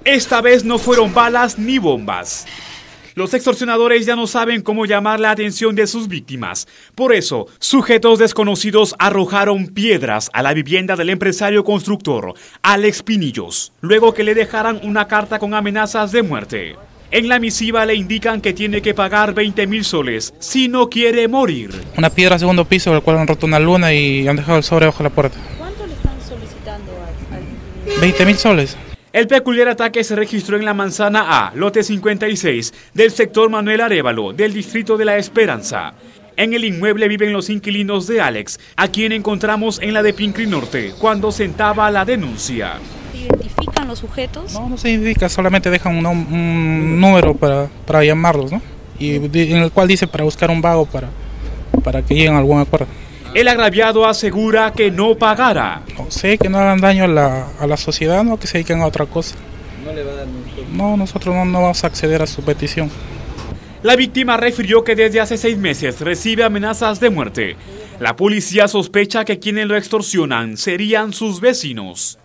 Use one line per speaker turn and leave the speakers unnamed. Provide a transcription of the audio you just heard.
Esta vez no fueron balas ni bombas. Los extorsionadores ya no saben cómo llamar la atención de sus víctimas. Por eso, sujetos desconocidos arrojaron piedras a la vivienda del empresario constructor, Alex Pinillos, luego que le dejaran una carta con amenazas de muerte. En la misiva le indican que tiene que pagar 20.000 soles si no quiere morir.
Una piedra al segundo piso, del cual han roto una luna y han dejado el sobre bajo la puerta.
¿Cuánto le están solicitando al
20.000 soles.
El peculiar ataque se registró en la manzana A, lote 56, del sector Manuel Arévalo, del distrito de La Esperanza. En el inmueble viven los inquilinos de Alex, a quien encontramos en la de Pincri Norte, cuando sentaba la denuncia.
¿Se identifican los sujetos?
No se identifica, solamente dejan un número para llamarlos, ¿no? Y en el cual dice para buscar un vago para que lleguen a algún acuerdo.
El agraviado asegura que no pagará.
No sé, que no hagan daño a la sociedad, no, que se dediquen a otra cosa.
¿No le va a dar ningún...
No, nosotros no vamos a acceder a su petición.
La víctima refirió que desde hace 6 meses recibe amenazas de muerte. La policía sospecha que quienes lo extorsionan serían sus vecinos.